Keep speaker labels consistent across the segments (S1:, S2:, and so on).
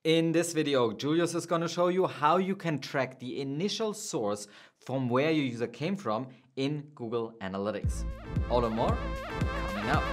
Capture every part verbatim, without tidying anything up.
S1: In this video, Julius is going to show you how you can track the initial source from where your user came from in Google Analytics. All and more coming up.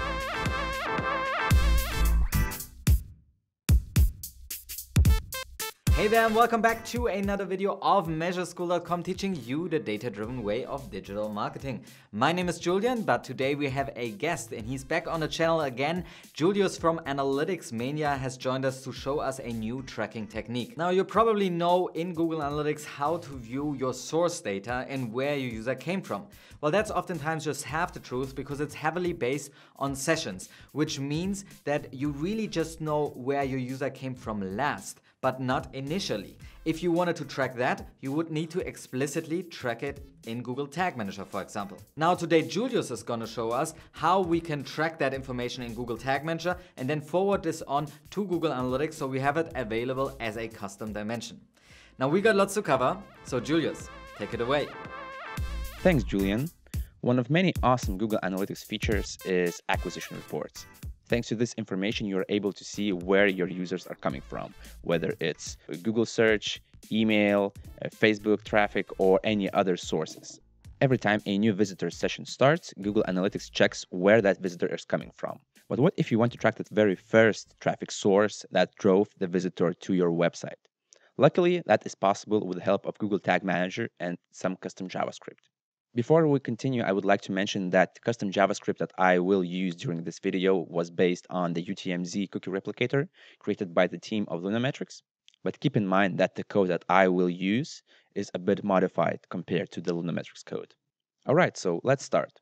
S1: Hey there and welcome back to another video of measure school dot com, teaching you the data-driven way of digital marketing. My name is Julian, but today we have a guest and he's back on the channel again. Julius from AnalyticsMania has joined us to show us a new tracking technique. Now you probably know in Google Analytics how to view your source data and where your user came from. Well, that's oftentimes just half the truth because it's heavily based on sessions, which means that you really just know where your user came from last, but not initially. If you wanted to track that, you would need to explicitly track it in Google Tag Manager, for example. Now today Julius is going to show us how we can track that information in Google Tag Manager and then forward this on to Google Analytics so we have it available as a custom dimension. Now we got lots to cover, so Julius, take it away.
S2: Thanks, Julian. One of many awesome Google Analytics features is acquisition reports. Thanks to this information, you're able to see where your users are coming from, whether it's Google search, email, Facebook traffic, or any other sources. Every time a new visitor session starts, Google Analytics checks where that visitor is coming from. But what if you want to track that very first traffic source that drove the visitor to your website? Luckily, that is possible with the help of Google Tag Manager and some custom JavaScript. Before we continue, I would like to mention that custom JavaScript that I will use during this video was based on the U T M Z cookie replicator created by the team of Lunametrics. But keep in mind that the code that I will use is a bit modified compared to the Lunametrics code. All right, so let's start.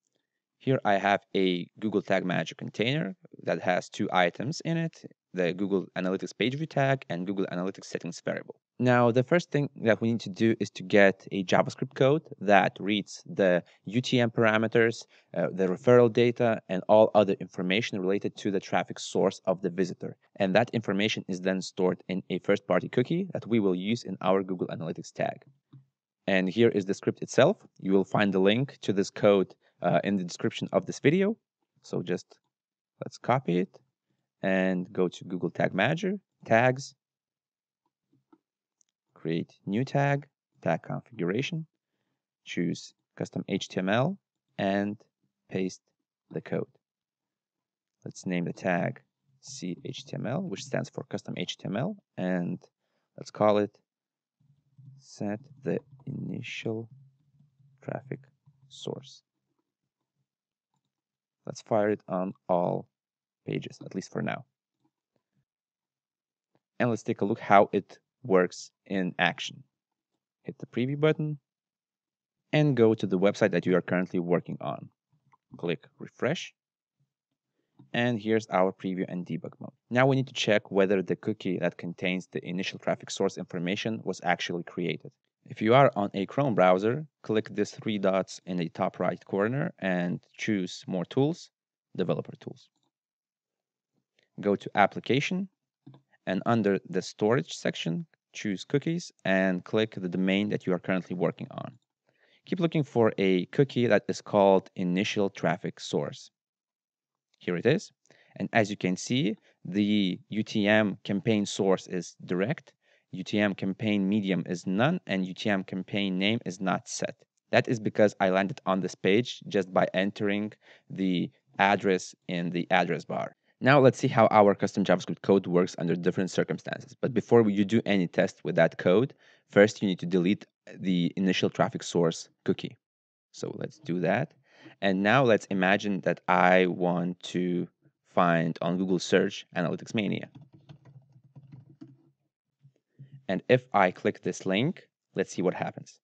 S2: Here I have a Google Tag Manager container that has two items in it, the Google Analytics page view tag and Google Analytics settings variable. Now, the first thing that we need to do is to get a JavaScript code that reads the U T M parameters, uh, the referral data, and all other information related to the traffic source of the visitor. And that information is then stored in a first-party cookie that we will use in our Google Analytics tag. And here is the script itself. You will find the link to this code uh, in the description of this video. So just let's copy it and go to Google Tag Manager, tags, create new tag, tag configuration, choose custom H T M L, and paste the code. Let's name the tag C H T M L, which stands for custom H T M L, and let's call it set the initial traffic source. Let's fire it on all pages, at least for now. And let's take a look how it works in action. Hit the preview button and go to the website that you are currently working on. Click refresh. And here's our preview and debug mode. Now we need to check whether the cookie that contains the initial traffic source information was actually created. If you are on a Chrome browser, click these three dots in the top right corner and choose More Tools, Developer Tools. Go to Application, and under the Storage section, choose Cookies and click the domain that you are currently working on. Keep looking for a cookie that is called Initial Traffic Source. Here it is. And as you can see, the U T M campaign source is direct, U T M campaign medium is none, and U T M campaign name is not set. That is because I landed on this page just by entering the address in the address bar. Now let's see how our custom JavaScript code works under different circumstances. But before you do any test with that code, first you need to delete the initial traffic source cookie. So let's do that. And now let's imagine that I want to find on Google search AnalyticsMania. And if I click this link, let's see what happens.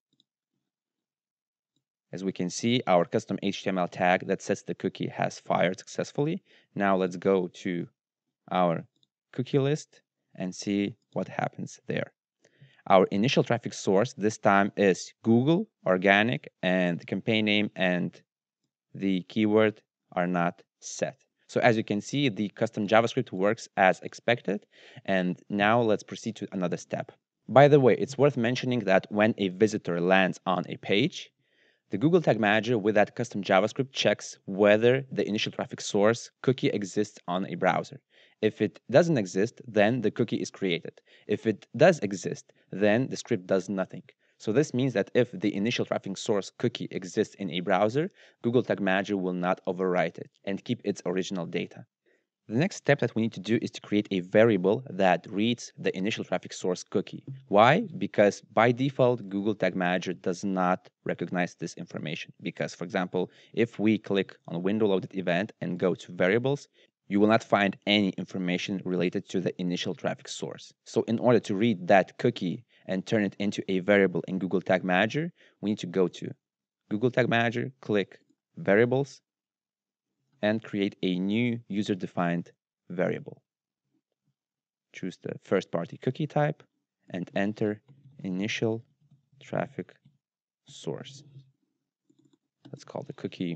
S2: As we can see, our custom H T M L tag that sets the cookie has fired successfully. Now let's go to our cookie list and see what happens there. Our initial traffic source this time is Google, organic, and the campaign name and the keyword are not set. So as you can see, the custom JavaScript works as expected. And now let's proceed to another step. By the way, it's worth mentioning that when a visitor lands on a page, the Google Tag Manager with that custom JavaScript checks whether the initial traffic source cookie exists on a browser. If it doesn't exist, then the cookie is created. If it does exist, then the script does nothing. So this means that if the initial traffic source cookie exists in a browser, Google Tag Manager will not overwrite it and keep its original data. The next step that we need to do is to create a variable that reads the initial traffic source cookie. Why? Because by default, Google Tag Manager does not recognize this information. Because, for example, if we click on window loaded event and go to variables, you will not find any information related to the initial traffic source. So in order to read that cookie and turn it into a variable in Google Tag Manager, we need to go to Google Tag Manager, click variables, and create a new user-defined variable. Choose the first-party cookie type and enter initial traffic source. Let's call the cookie.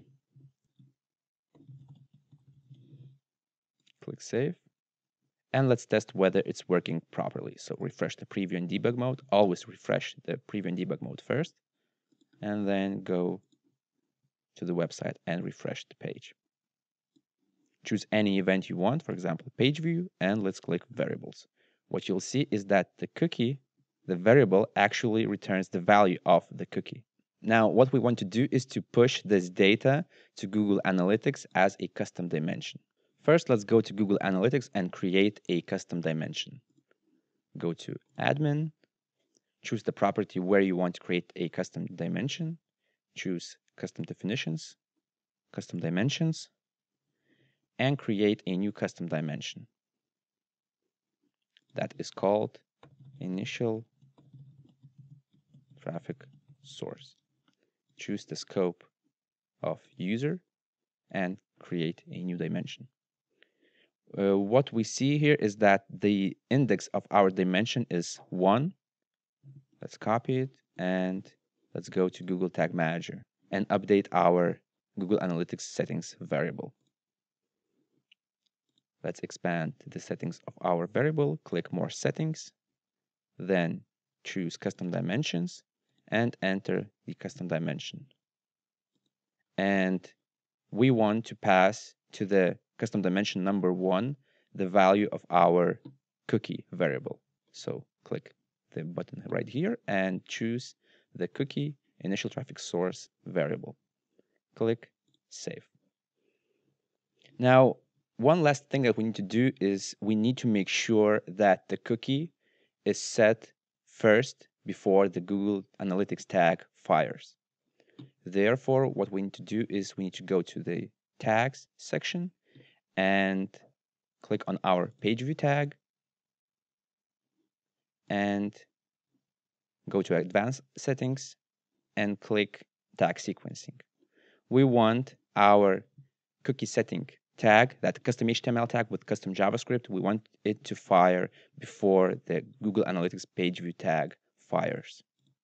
S2: Click Save. And let's test whether it's working properly. So refresh the preview and debug mode. Always refresh the preview and debug mode first. And then go to the website and refresh the page. Choose any event you want, for example, page view, and let's click variables. What you'll see is that the cookie, the variable, actually returns the value of the cookie. Now, what we want to do is to push this data to Google Analytics as a custom dimension. First, let's go to Google Analytics and create a custom dimension. Go to Admin, choose the property where you want to create a custom dimension, choose Custom Definitions, Custom Dimensions, and create a new custom dimension that is called initial traffic source. Choose the scope of user and create a new dimension. Uh, what we see here is that the index of our dimension is one. Let's copy it and let's go to Google Tag Manager and update our Google Analytics settings variable. Let's expand the settings of our variable, click More Settings, then choose Custom Dimensions, and enter the custom dimension. And we want to pass to the custom dimension number one the value of our cookie variable. So click the button right here and choose the cookie initial traffic source variable. Click Save. Now, one last thing that we need to do is we need to make sure that the cookie is set first before the Google Analytics tag fires. Therefore, what we need to do is we need to go to the tags section and click on our page view tag and go to advanced settings and click tag sequencing. We want our cookie setting tag, that custom H T M L tag with custom JavaScript, we want it to fire before the Google Analytics page view tag fires.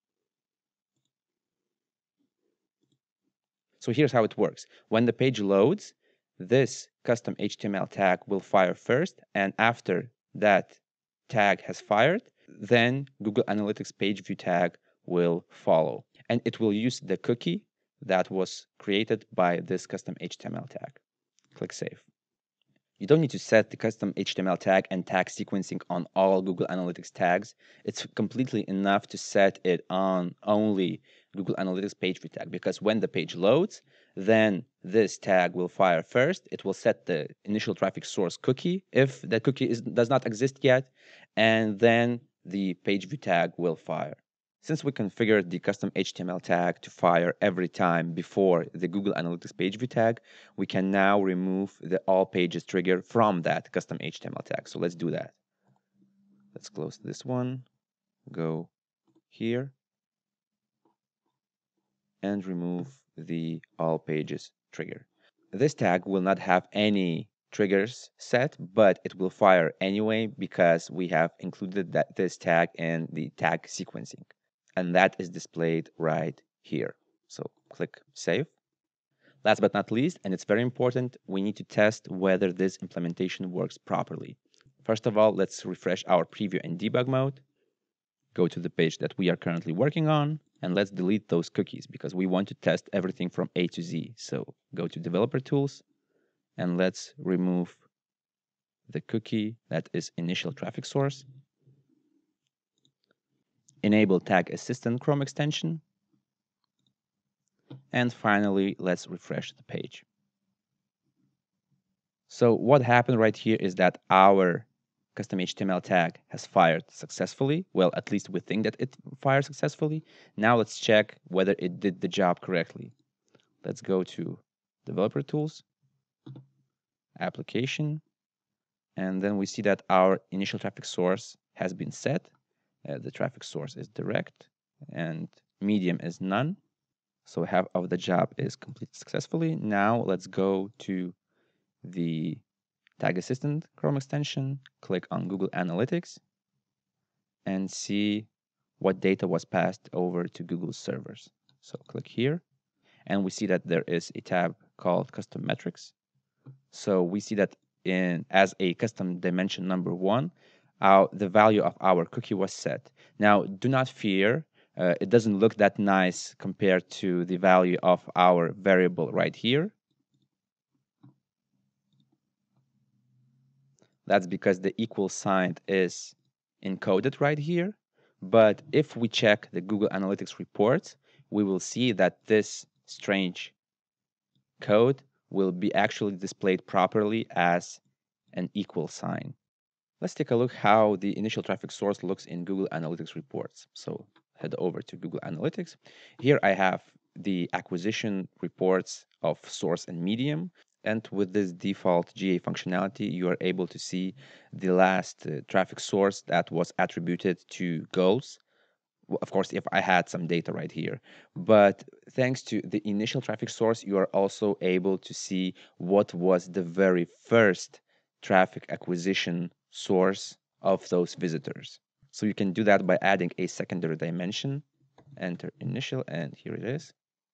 S2: So here's how it works. When the page loads, this custom H T M L tag will fire first, and after that tag has fired, then Google Analytics page view tag will follow. And it will use the cookie that was created by this custom H T M L tag. Click Save. You don't need to set the custom H T M L tag and tag sequencing on all Google Analytics tags. It's completely enough to set it on only Google Analytics page view tag, because when the page loads, then this tag will fire first. It will set the initial traffic source cookie if that cookie is, does not exist yet, and then the page view tag will fire. Since we configured the custom H T M L tag to fire every time before the Google Analytics page view tag, we can now remove the all pages trigger from that custom H T M L tag. So let's do that. Let's close this one, go here, and remove the all pages trigger. This tag will not have any triggers set, but it will fire anyway because we have included that this tag in the tag sequencing. And that is displayed right here. So click Save. Last but not least, and it's very important, we need to test whether this implementation works properly. First of all, let's refresh our preview and debug mode. Go to the page that we are currently working on, and let's delete those cookies because we want to test everything from A to Z. So go to Developer Tools, and let's remove the cookie that is initial traffic source, enable Tag Assistant Chrome extension, and finally, let's refresh the page. So what happened right here is that our custom H T M L tag has fired successfully. Well, at least we think that it fired successfully. Now let's check whether it did the job correctly. Let's go to Developer Tools, Application, and then we see that our initial traffic source has been set. Uh, the traffic source is direct and medium is none. So half of the job is completed successfully. Now let's go to the Tag Assistant Chrome extension, click on Google Analytics, and see what data was passed over to Google's servers. So click here, and we see that there is a tab called Custom Metrics. So we see that in as a custom dimension number one, our, the value of our cookie was set. Now, do not fear. Uh, it doesn't look that nice compared to the value of our variable right here. That's because the equal sign is encoded right here. But if we check the Google Analytics report, we will see that this strange code will be actually displayed properly as an equal sign. Let's take a look how the initial traffic source looks in Google Analytics reports. So head over to Google Analytics. Here I have the acquisition reports of source and medium. And with this default G A functionality, you are able to see the last uh, traffic source that was attributed to goals. Well, of course, if I had some data right here. But thanks to the initial traffic source, you are also able to see what was the very first traffic acquisition source of those visitors. So you can do that by adding a secondary dimension. Enter initial, and here it is.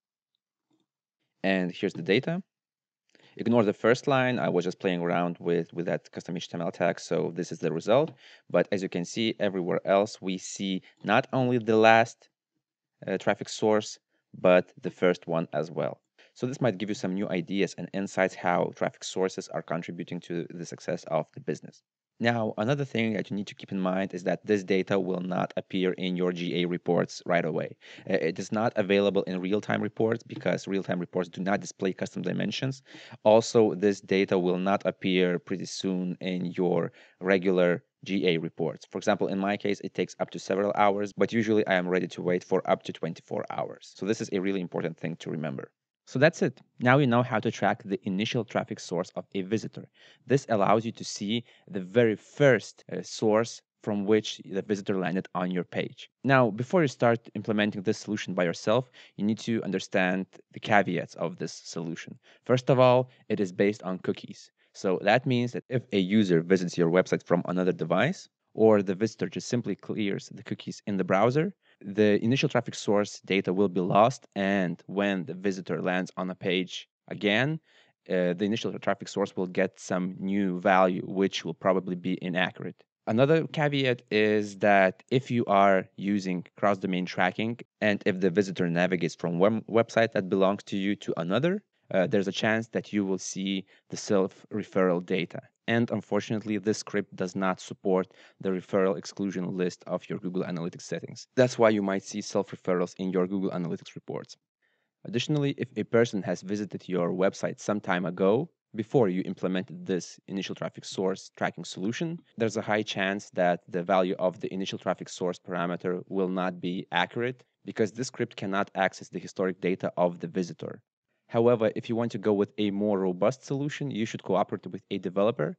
S2: And here's the data. Ignore the first line. I was just playing around with, with that custom H T M L tag, so this is the result. But as you can see, everywhere else, we see not only the last uh, traffic source, but the first one as well. So this might give you some new ideas and insights how traffic sources are contributing to the success of the business. Now, another thing that you need to keep in mind is that this data will not appear in your G A reports right away. It is not available in real-time reports because real-time reports do not display custom dimensions. Also, this data will not appear pretty soon in your regular G A reports. For example, in my case, it takes up to several hours, but usually I am ready to wait for up to twenty-four hours. So this is a really important thing to remember. So that's it. Now you know how to track the initial traffic source of a visitor. This allows you to see the very first uh, source from which the visitor landed on your page. Now, before you start implementing this solution by yourself, you need to understand the caveats of this solution. First of all, it is based on cookies. So that means that if a user visits your website from another device, or the visitor just simply clears the cookies in the browser, the initial traffic source data will be lost, and when the visitor lands on a page again, uh, the initial traffic source will get some new value, which will probably be inaccurate. Another caveat is that if you are using cross-domain tracking, and if the visitor navigates from one website that belongs to you to another, uh, there's a chance that you will see the self-referral data. And unfortunately, this script does not support the referral exclusion list of your Google Analytics settings. That's why you might see self-referrals in your Google Analytics reports. Additionally, if a person has visited your website some time ago, before you implemented this initial traffic source tracking solution, there's a high chance that the value of the initial traffic source parameter will not be accurate because this script cannot access the historic data of the visitor. However, if you want to go with a more robust solution, you should cooperate with a developer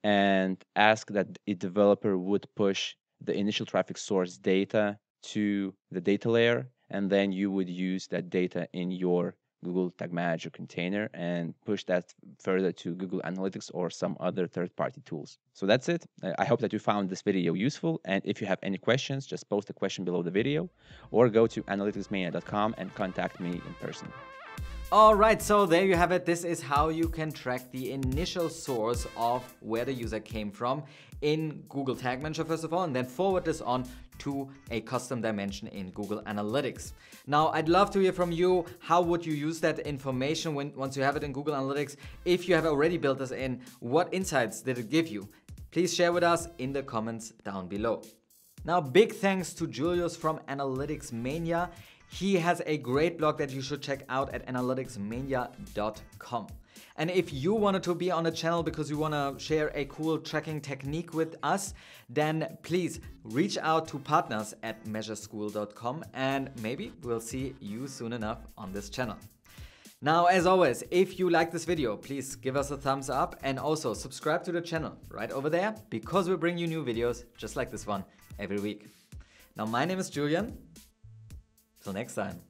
S2: and ask that a developer would push the initial traffic source data to the data layer, and then you would use that data in your Google Tag Manager container and push that further to Google Analytics or some other third-party tools. So that's it. I hope that you found this video useful, and if you have any questions, just post a question below the video or go to analytics mania dot com and contact me in person.
S1: Alright, so there you have it. This is how you can track the initial source of where the user came from in Google Tag Manager first of all, and then forward this on to a custom dimension in Google Analytics. Now, I'd love to hear from you. How would you use that information when once you have it in Google Analytics? If you have already built this in, what insights did it give you? Please share with us in the comments down below. Now, big thanks to Julius from AnalyticsMania. He has a great blog that you should check out at analytics mania dot com. And if you wanted to be on a channel because you want to share a cool tracking technique with us, then please reach out to partners at measure school dot com and maybe we'll see you soon enough on this channel. Now, as always, if you like this video, please give us a thumbs up and also subscribe to the channel right over there because we bring you new videos just like this one every week. Now, my name is Julian. Till next time.